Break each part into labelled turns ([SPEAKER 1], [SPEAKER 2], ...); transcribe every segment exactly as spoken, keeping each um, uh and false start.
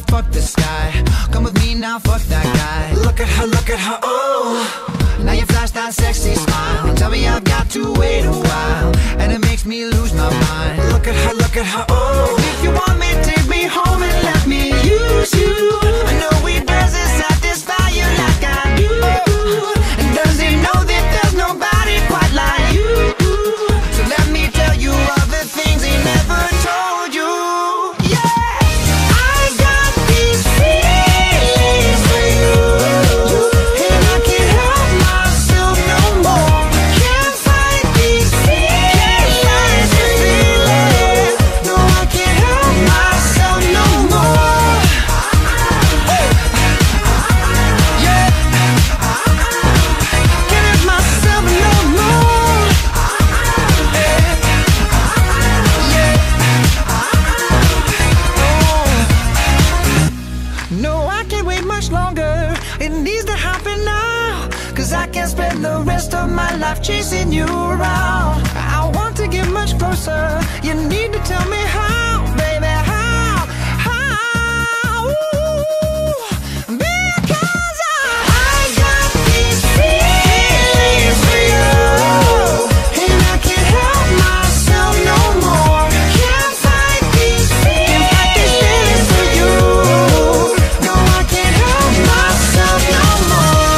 [SPEAKER 1] fuck the sky. Come with me now, fuck that guy. Look at her, look at her, oh. Now you flash that sexy smile. Tell me I've got to wait a while, and it makes me lose my mind. Look at her, look at her, oh. If you want me, take me home and let me use you. I know he doesn't satisfy you like I do. And does he know that there's nobody quite like you? So let me tell you all the things he never told you. Yeah, I got these feelings for you, and I can't help myself no more. Can't fight these feelings, feelings. No, I can't help myself no more. Yeah, can't help myself no more. Yeah, yeah. No, I can't wait much longer. It needs to happen now, 'cause I can't spend the rest of my life chasing you around. I want to get much closer. You need to tell me how, baby, how, how. Ooh, because I, I got these feelings for you, and I can't help myself no more. Can't fight these feelings for you. No, I can't help myself no more.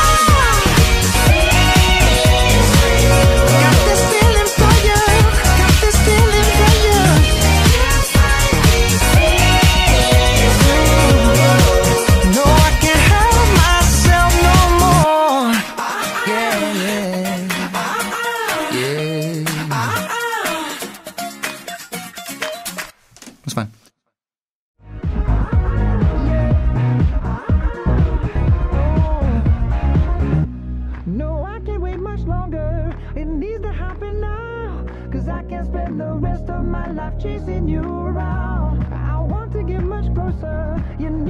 [SPEAKER 1] Got this feeling for you. Got this feeling for you. Can't fight these feelings for you. No, I can't help myself no more. Yeah, yeah, yeah. That's fine. No, I can't wait much longer. It needs to happen now, 'cause I can't spend the rest of my life chasing you around. I want to get much closer. You